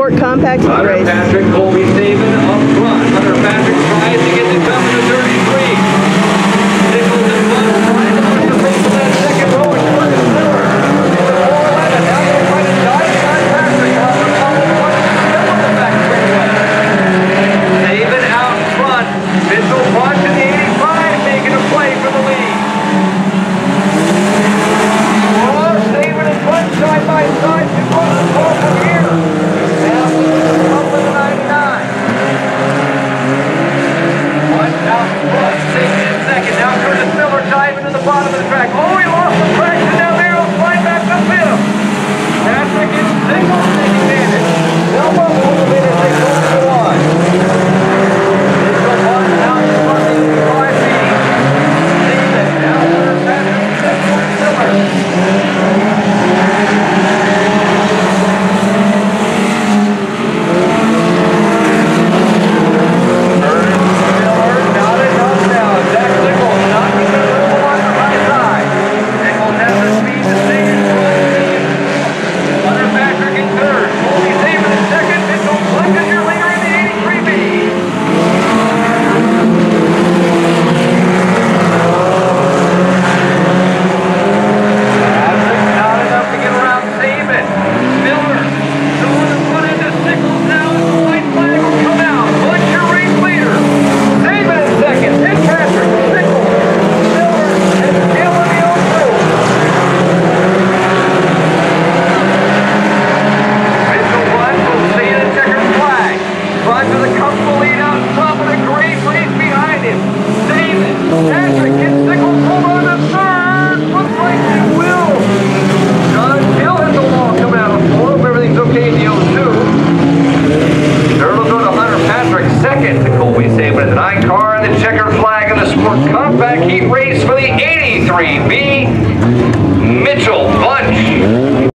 Sport Compact Heat Hunter Race. Patrick, Colby Saban up front. Hunter Patrick tries to get the jump to 33. Nichols and Bunch trying to push the pace of that second row and short is Miller. Into 411. Now they'll try to dive behind Patrick. Robert Collins running still on the back straightaway. Saban out front. Mitchell Bunch in the 85 making a play for the lead. Oh, Saban and Bunch side by side. Two on the ball from here. Now up in the 99. Bunch out front. Saban in second. Now Curtis Miller diving to the bottom of the track. Oh, he lost the traction down there. He'll slide back up him. Patrick and Nichols taking advantage. They'll move a little bit as they go to the line. Mitchell Bunch out in front of the 5B. Saban now Hunter Patrick. Nichols Miller. Compact Heat Race for the 83B Mitchell Bunch.